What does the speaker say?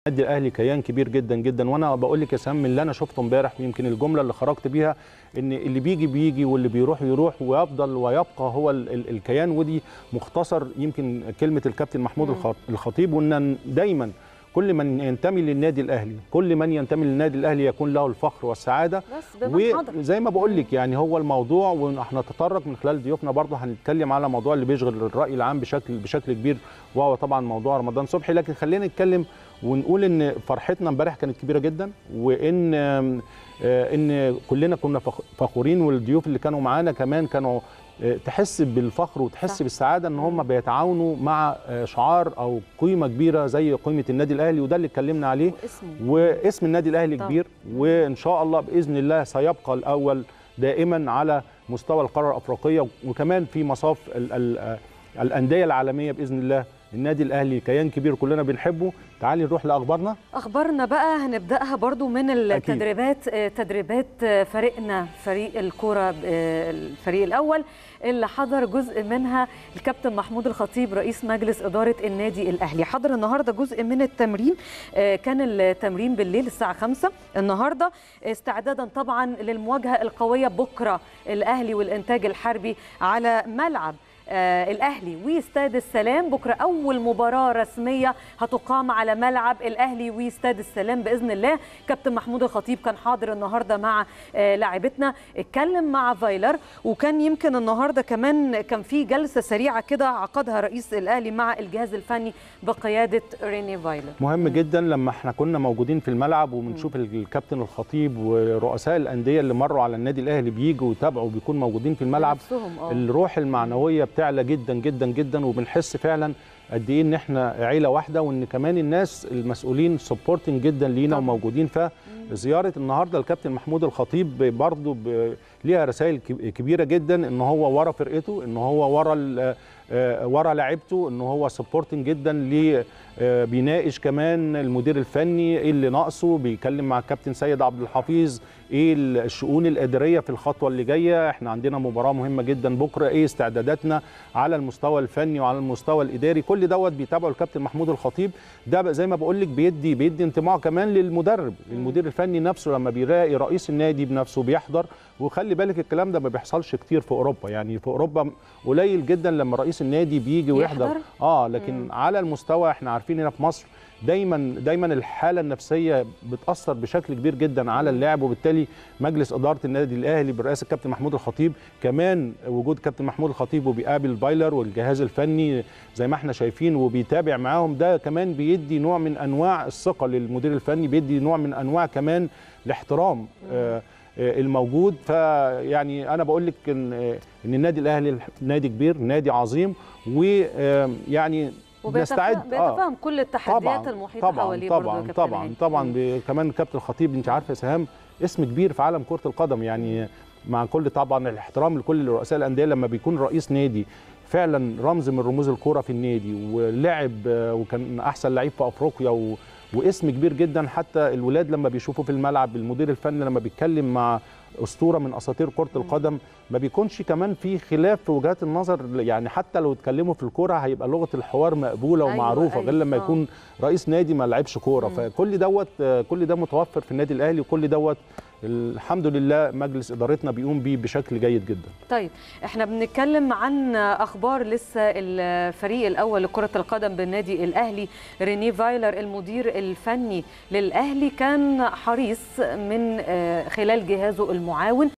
النادي الاهلي كيان كبير جدا جدا، وانا بقول لك يا سام اللي انا شفته امبارح، يمكن الجمله اللي خرجت بيها ان اللي بيجي بيجي واللي بيروح يروح ويفضل ويبقى هو الكيان، ودي مختصر يمكن كلمه الكابتن محمود الخطيب، وان دايما كل من ينتمي للنادي الاهلي، كل من ينتمي للنادي الاهلي يكون له الفخر والسعاده. وزي ما بقول لك يعني هو الموضوع، واحنا نتطرق من خلال ضيوفنا برضه هنتكلم على موضوع اللي بيشغل الراي العام بشكل كبير، وهو طبعا موضوع رمضان صبحي. لكن خلينا نتكلم ونقول ان فرحتنا امبارح كانت كبيره جدا، وان كلنا كنا فخورين، والضيوف اللي كانوا معانا كمان كانوا تحس بالفخر وتحس بالسعاده ان هم بيتعاونوا مع شعار او قيمه كبيره زي قيمه النادي الاهلي، وده اللي اتكلمنا عليه. واسم النادي الاهلي كبير، وان شاء الله باذن الله سيبقى الاول دائما على مستوى القاره الافريقيه، وكمان في مصاف الانديه العالميه باذن الله. النادي الاهلي كيان كبير كلنا بنحبه. تعالي نروح لاخبارنا بقى، هنبداها برضو من التدريبات. تدريبات فريقنا، فريق الكرة الفريق الاول اللي حضر جزء منها الكابتن محمود الخطيب رئيس مجلس اداره النادي الاهلي. حضر النهارده جزء من التمرين، كان التمرين بالليل الساعه 5 النهارده، استعدادا طبعا للمواجهه القويه بكره الاهلي والانتاج الحربي على ملعب الأهلي واستاد السلام. بكرة أول مباراة رسمية هتقام على ملعب الأهلي واستاد السلام بإذن الله. كابتن محمود الخطيب كان حاضر النهاردة مع لاعبتنا، اتكلم مع فايلر، وكان يمكن النهاردة كمان كان في جلسة سريعة كده عقدها رئيس الأهلي مع الجهاز الفني بقيادة ريني فايلر. مهم جدا لما احنا كنا موجودين في الملعب وبنشوف الكابتن الخطيب ورؤساء الأندية اللي مروا على النادي الأهلي بييجوا ويتابعوا بيكونوا موجودين في الملعب، الروح المعنوية بتعلى جدا جدا جدا، وبنحس فعلا قد ايه ان احنا عيله واحده، وان كمان الناس المسؤولين سبورتنج جدا لينا وموجودين. فزياره النهارده الكابتن محمود الخطيب برضو ليها رسائل كبيره جدا، ان هو ورا فرقته، ان هو ورا لاعيبته، ان هو سبورتنج جدا ليه، بيناقش كمان المدير الفني ايه اللي ناقصه، بيتكلم مع الكابتن سيد عبد الحفيظ ايه الشؤون الاداريه في الخطوه اللي جايه، احنا عندنا مباراه مهمه جدا بكره، ايه استعداداتنا على المستوى الفني وعلى المستوى الاداري. كل دوت بيتابعه الكابتن محمود الخطيب. ده زي ما بقول لك بيدي انتماء كمان للمدرب، المدير الفني نفسه لما بيلاقي رئيس النادي بنفسه بيحضر. وخلي بالك الكلام ده ما بيحصلش كتير في اوروبا، يعني في اوروبا قليل جدا لما رئيس النادي بيجي ويحضر. لكن على المستوى احنا عارفين هنا في مصر دايما الحاله النفسيه بتاثر بشكل كبير جدا على اللاعب، وبالتالي مجلس اداره النادي الاهلي برئاسه الكابتن محمود الخطيب، كمان وجود كابتن محمود الخطيب وبيقابل فايلر والجهاز الفني زي ما احنا شايفين وبيتابع معاهم، ده كمان بيدي نوع من انواع الثقه للمدير الفني، بيدي نوع من انواع كمان الاحترام الموجود. فيعني انا بقول لك ان النادي الاهلي نادي كبير، نادي عظيم، ويعني بيتفهم كل التحديات المحيطه حواليه. طبعا كمان كابتن الخطيب انت عارفه يا سهام اسم كبير في عالم كره القدم، يعني مع كل طبعا الاحترام لكل رؤساء الانديه، لما بيكون رئيس نادي فعلا رمز من رموز الكوره في النادي، ولعب وكان احسن لعيب في افريقيا واسم كبير جدا. حتى الولاد لما بيشوفوا في الملعب المدير الفني لما بيتكلم مع اسطوره من اساطير كره القدم، ما بيكونش كمان في خلاف في وجهات النظر، يعني حتى لو اتكلموا في الكوره هيبقى لغه الحوار مقبوله ومعروفه، غير لما يكون رئيس نادي ما لعبش كوره. فكل كل ده متوفر في النادي الاهلي، وكل دوت الحمد لله مجلس ادارتنا بيقوم بيه بشكل جيد جدا. طيب احنا بنتكلم عن اخبار لسه الفريق الاول لكره القدم بالنادي الاهلي. ريني فايلر المدير الفني للاهلي كان حريص من خلال جهازه المعاون